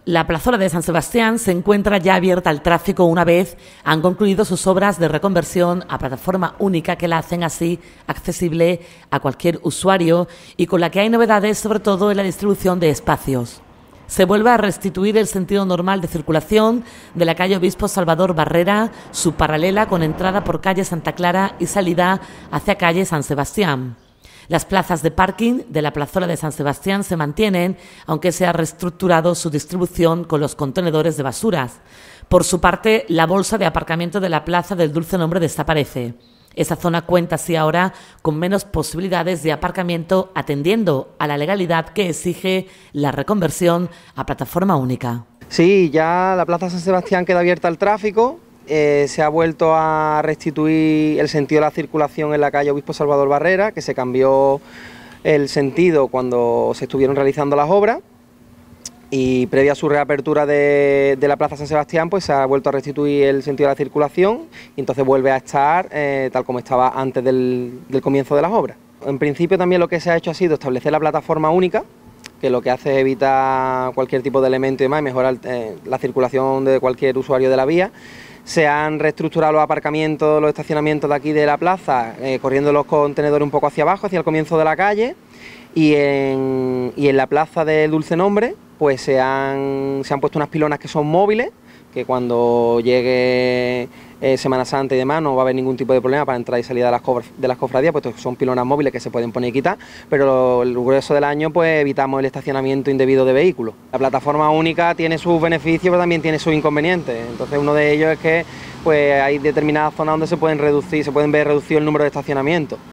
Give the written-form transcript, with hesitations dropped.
La plazuela de San Sebastián se encuentra ya abierta al tráfico una vez han concluido sus obras de reconversión a plataforma única que la hacen así accesible a cualquier usuario y con la que hay novedades sobre todo en la distribución de espacios. Se vuelve a restituir el sentido normal de circulación de la calle Obispo Salvador Barrera, su paralela con entrada por calle Santa Clara y salida hacia calle San Sebastián. Las plazas de parking de la plazuela de San Sebastián se mantienen, aunque se ha reestructurado su distribución con los contenedores de basuras. Por su parte, la bolsa de aparcamiento de la plaza del Dulce Nombre desaparece. Esa zona cuenta así ahora con menos posibilidades de aparcamiento, atendiendo a la legalidad que exige la reconversión a plataforma única. Sí, ya la plaza San Sebastián queda abierta al tráfico. Se ha vuelto a restituir el sentido de la circulación en la calle Obispo Salvador Barrera, que se cambió el sentido cuando se estuvieron realizando las obras, y previa a su reapertura de la plaza San Sebastián, pues se ha vuelto a restituir el sentido de la circulación y entonces vuelve a estar tal como estaba antes del comienzo de las obras. En principio también lo que se ha hecho ha sido establecer la plataforma única, que lo que hace es evitar cualquier tipo de elemento y demás, y mejorar la circulación de cualquier usuario de la vía. Se han reestructurado los aparcamientos, los estacionamientos de aquí de la plaza, corriendo los contenedores un poco hacia abajo, hacia el comienzo de la calle, y en la plaza del Dulce Nombre pues se han puesto unas pilonas que son móviles, que cuando llegue Semana Santa y demás no va a haber ningún tipo de problema para entrar y salir de las cofradías, puesto que son pilonas móviles que se pueden poner y quitar, pero el grueso del año pues evitamos el estacionamiento indebido de vehículos. La plataforma única tiene sus beneficios, pero también tiene sus inconvenientes. Entonces uno de ellos es que pues hay determinadas zonas donde se pueden ver reducido el número de estacionamientos.